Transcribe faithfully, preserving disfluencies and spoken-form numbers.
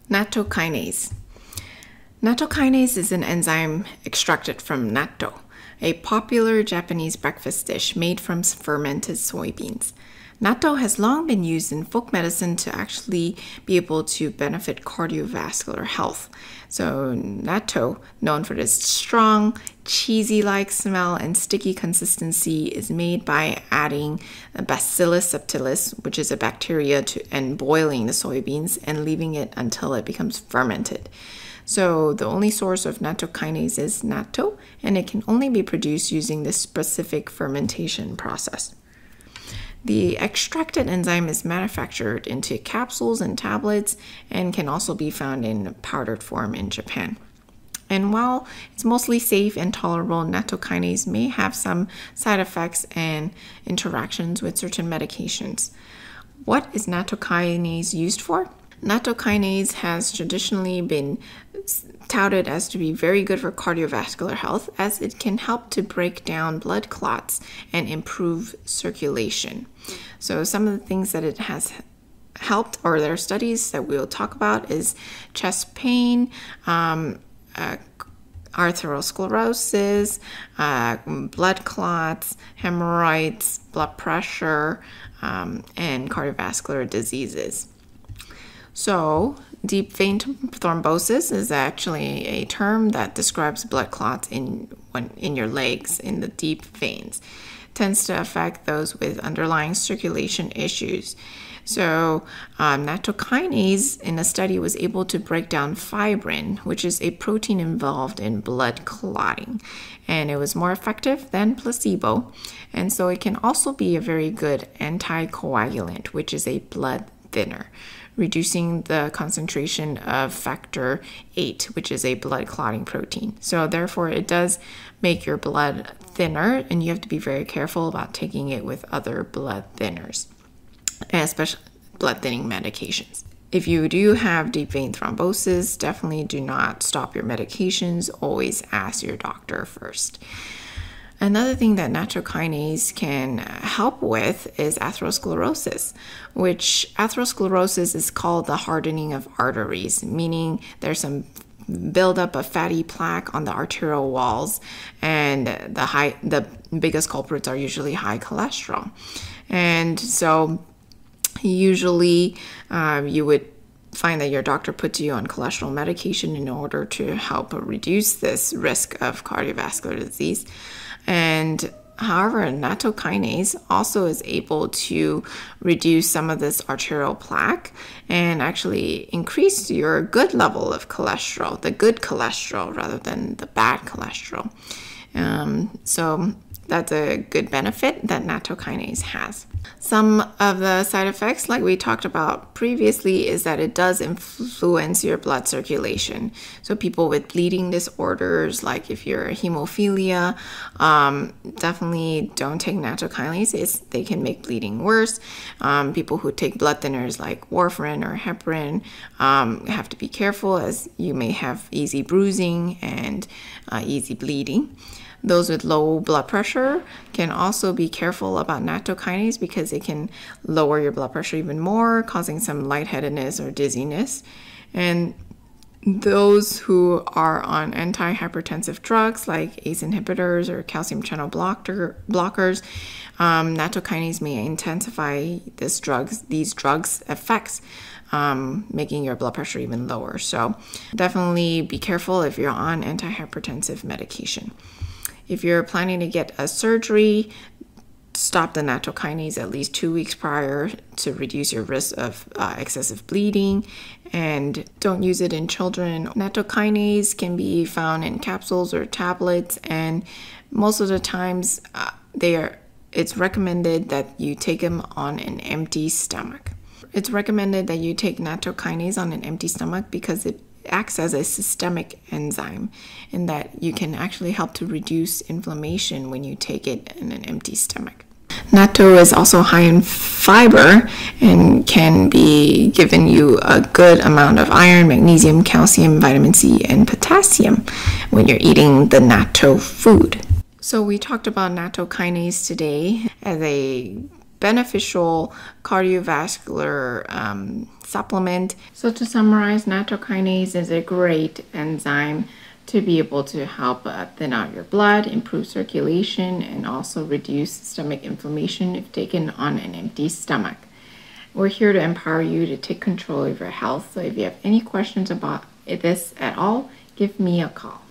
Nattokinase. Nattokinase is an enzyme extracted from natto, a popular Japanese breakfast dish made from fermented soybeans. Natto has long been used in folk medicine to actually be able to benefit cardiovascular health. So natto, known for its strong, cheesy-like smell and sticky consistency, is made by adding a Bacillus subtilis, which is a bacteria, to, and boiling the soybeans and leaving it until it becomes fermented. So the only source of nattokinase is natto, and it can only be produced using this specific fermentation process. The extracted enzyme is manufactured into capsules and tablets and can also be found in powdered form in Japan. And while it's mostly safe and tolerable, nattokinase may have some side effects and interactions with certain medications. What is nattokinase used for? Nattokinase has traditionally been touted as to be very good for cardiovascular health, as it can help to break down blood clots and improve circulation. So some of the things that it has helped, or there are studies that we'll talk about, is chest pain, um, uh, atherosclerosis, uh, blood clots, hemorrhoids, blood pressure, um, and cardiovascular diseases. So, deep vein thrombosis is actually a term that describes blood clots in when, in your legs, in the deep veins. It tends to affect those with underlying circulation issues. So, um, nattokinase in a study was able to break down fibrin, which is a protein involved in blood clotting, and it was more effective than placebo. And so it can also be a very good anticoagulant, which is a blood thinner, reducing the concentration of factor eight, which is a blood clotting protein. So therefore, it does make your blood thinner, and you have to be very careful about taking it with other blood thinners, and especially blood thinning medications. If you do have deep vein thrombosis, definitely do not stop your medications. Always ask your doctor first. Another thing that nattokinase can help with is atherosclerosis, which atherosclerosis is called the hardening of arteries, meaning there's some buildup of fatty plaque on the arterial walls, and the high, the biggest culprits are usually high cholesterol. And so usually um, you would find that your doctor puts you on cholesterol medication in order to help reduce this risk of cardiovascular disease. And however, nattokinase also is able to reduce some of this arterial plaque and actually increase your good level of cholesterol, the good cholesterol rather than the bad cholesterol. Um, so that's a good benefit that nattokinase has. Some of the side effects, like we talked about previously, is that it does influence your blood circulation. So people with bleeding disorders, like if you're hemophilia, um, definitely don't take nattokinase. It's, they can make bleeding worse. Um, people who take blood thinners like warfarin or heparin um, have to be careful, as you may have easy bruising and uh, easy bleeding. Those with low blood pressure can also be careful about nattokinase because it can lower your blood pressure even more, causing some lightheadedness or dizziness. And those who are on antihypertensive drugs like ACE inhibitors or calcium channel blocker, blockers, um, nattokinase may intensify this drugs, these drugs' effects, um, making your blood pressure even lower. So definitely be careful if you're on antihypertensive medication. If you're planning to get a surgery, stop the nattokinase at least two weeks prior to reduce your risk of uh, excessive bleeding, and don't use it in children. Nattokinase can be found in capsules or tablets, and most of the times uh, they are. It's recommended that you take them on an empty stomach. It's recommended that you take nattokinase on an empty stomach because it acts as a systemic enzyme, in that you can actually help to reduce inflammation when you take it in an empty stomach. Natto is also high in fiber and can be given you a good amount of iron, magnesium, calcium, vitamin C, and potassium when you're eating the natto food. So we talked about nattokinase today as a beneficial cardiovascular um, supplement. So to summarize, natural kinase is a great enzyme to be able to help uh, thin out your blood, improve circulation, and also reduce stomach inflammation if taken on an empty stomach. We're here to empower you to take control of your health. So if you have any questions about this at all, give me a call.